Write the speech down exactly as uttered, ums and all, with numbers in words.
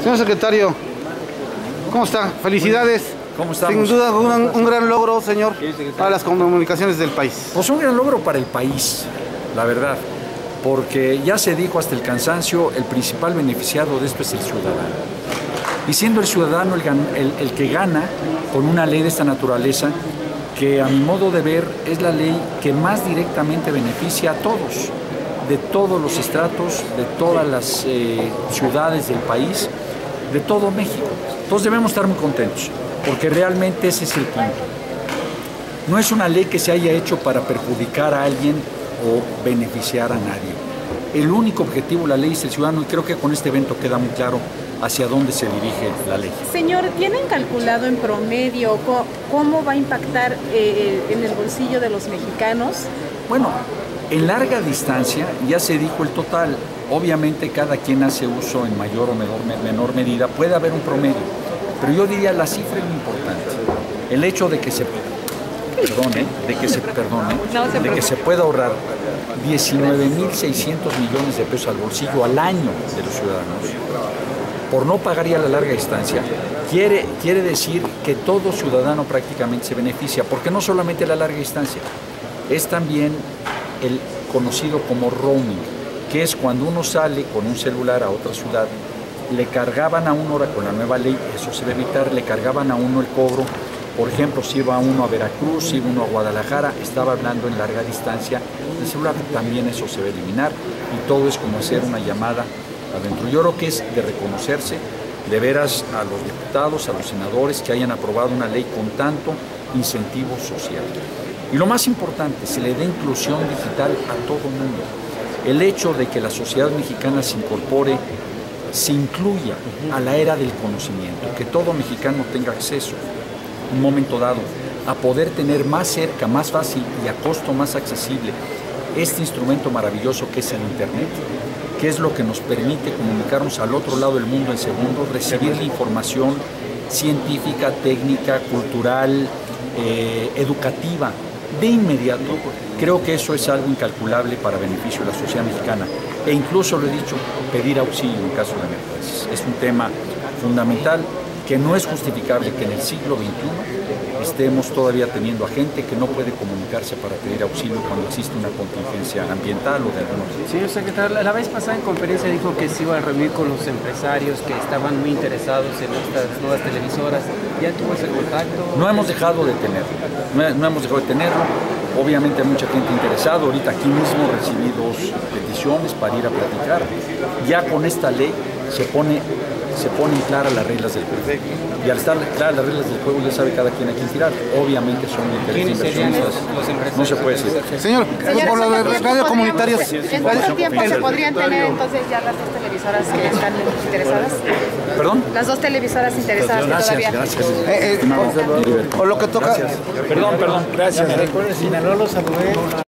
Señor secretario, ¿cómo está? Felicidades. ¿Cómo estamos? Sin duda un, un gran logro, señor, para las comunicaciones del país. Pues un gran logro para el país, la verdad, porque ya se dijo hasta el cansancio, el principal beneficiado de esto es el ciudadano. Y siendo el ciudadano el, el, el que gana con una ley de esta naturaleza, que a mi modo de ver es la ley que más directamente beneficia a todos, de todos los estratos, de todas las eh, ciudades del país, de todo México. Entonces debemos estar muy contentos, porque realmente ese es el punto. No es una ley que se haya hecho para perjudicar a alguien o beneficiar a nadie. El único objetivo de la ley es el ciudadano, y creo que con este evento queda muy claro hacia dónde se dirige la ley. Señor, ¿tienen calculado en promedio cómo va a impactar eh, en el bolsillo de los mexicanos? Bueno, en larga distancia ya se dijo el total. Obviamente cada quien hace uso en mayor o menor, menor medida, puede haber un promedio, pero yo diría la cifra es muy importante. El hecho de que se perdone, de que se perdone, no se de que se pueda ahorrar diecinueve mil seiscientos millones de pesos al bolsillo al año de los ciudadanos por no pagar ya la larga distancia, quiere, quiere decir que todo ciudadano prácticamente se beneficia, porque no solamente la larga distancia, es también el conocido como roaming, que es cuando uno sale con un celular a otra ciudad, le cargaban a uno, ahora con la nueva ley, eso se debe evitar, le cargaban a uno el cobro. Por ejemplo, si iba uno a Veracruz, si iba uno a Guadalajara, estaba hablando en larga distancia, el celular también eso se debe eliminar, y todo es como hacer una llamada adentro. Yo creo que es de reconocerse de veras a los diputados, a los senadores que hayan aprobado una ley con tanto incentivo social. Y lo más importante, se le dé inclusión digital a todo el mundo. El hecho de que la sociedad mexicana se incorpore, se incluya a la era del conocimiento, que todo mexicano tenga acceso, en un momento dado, a poder tener más cerca, más fácil y a costo más accesible este instrumento maravilloso que es el Internet, que es lo que nos permite comunicarnos al otro lado del mundo en segundos, recibir la información científica, técnica, cultural, eh, educativa, de inmediato. Creo que eso es algo incalculable para beneficio de la sociedad mexicana. E incluso lo he dicho, pedir auxilio en caso de emergencias. Es un tema fundamental que no es justificable que en el siglo veintiuno estemos todavía teniendo a gente que no puede comunicarse para pedir auxilio cuando existe una contingencia ambiental o de alguna manera. Señor secretario, la vez pasada en conferencia dijo que se iba a reunir con los empresarios que estaban muy interesados en estas nuevas televisoras. ¿Ya tuvo ese contacto? No hemos dejado de tenerlo, no, no hemos dejado de tenerlo. Obviamente hay mucha gente interesada. Ahorita aquí mismo recibí dos peticiones para ir a platicar. Ya con esta ley se pone se ponen claras las reglas del juego. Y al estar claras las reglas del juego, ya sabe cada quien a quién tirar. Obviamente son intereses inversionistas. No se puede decir. Señor, Señor, por las radios comunitarias. ¿En cuánto tiempo se podrían tener entonces ya las dos televisoras que están interesadas? ¿Perdón? Las dos televisoras interesadas que todavía. Gracias, gracias. Eh, eh, o lo que toca. Gracias. Perdón, perdón. Gracias. Sinaloa los saludé.